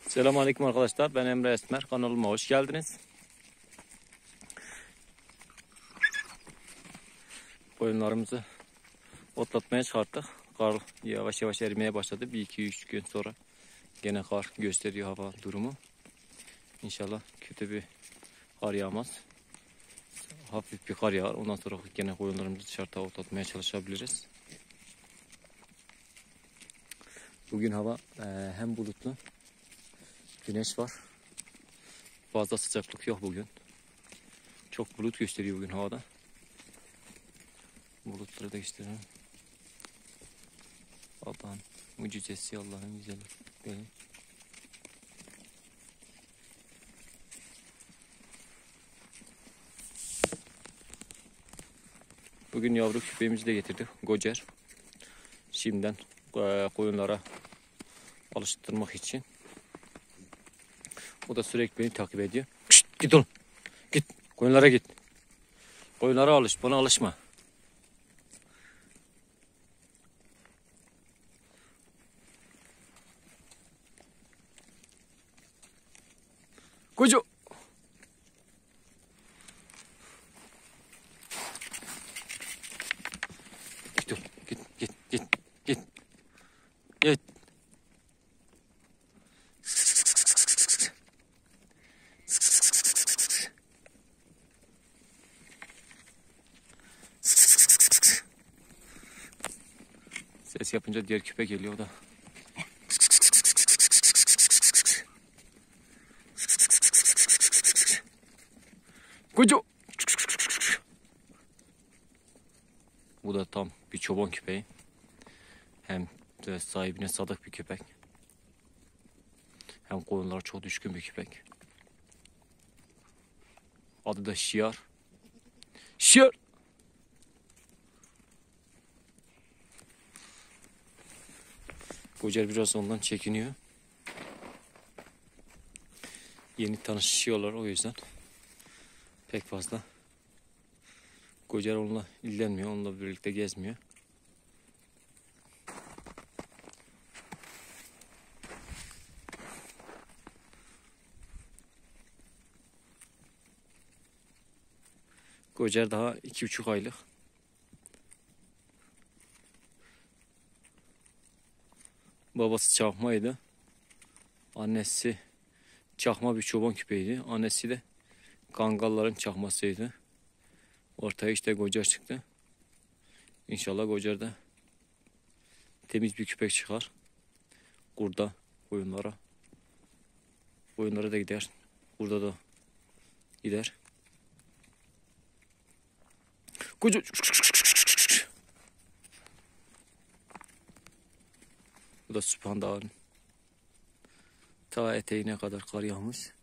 Selamünaleyküm arkadaşlar. Ben Emre Esmer. Kanalıma hoş geldiniz. Koyunlarımızı otlatmaya çıkarttık. Kar yavaş yavaş erimeye başladı. 1-2-3 gün sonra gene kar gösteriyor hava durumu. İnşallah kötü bir kar yağmaz. Hafif bir kar yağar. Ondan sonra gene koyunlarımızı dışarıda otlatmaya çalışabiliriz. Bugün hava hem bulutlu, güneş var. Fazla sıcaklık yok bugün. Çok bulut gösteriyor bugün havada. Bulutları da gösteriyorum. Allah'ın mucizesi, Allah'ın güzelliği. Bugün yavru köpeğimizi de getirdik. Gocer. Şimdiden koyunlara alıştırmak için. O da sürekli beni takip ediyor. Şşt, git oğlum. Git. Koyunlara git. Koyunlara alış. Bana alışma. Kocu. Git oğlum. Git. Git. Git. Git. Git. Ses yapınca diğer köpek geliyor, o da. Kocu. Bu da tam bir çoban köpeği. Hem de sahibine sadık bir köpek. Hem koyunlara çok düşkün bir köpek. Adı da Şiar. Şiar. Gocer biraz ondan çekiniyor. Yeni tanışıyorlar, o yüzden pek fazla Gocer onunla ilgilenmiyor, onunla birlikte gezmiyor. Gocer daha 2,5 aylık. Babası çakmaydı. Annesi çakma bir çoban köpeğiydi. Annesi de Kangalların çakmasıydı. Ortaya işte Gocer çıktı. İnşallah Gocer'de temiz bir köpek çıkar. Burada koyunlara da gider. Burada da gider. Koca. Bu da Süphan Dağı'nın ta eteğine kadar kar yağmış.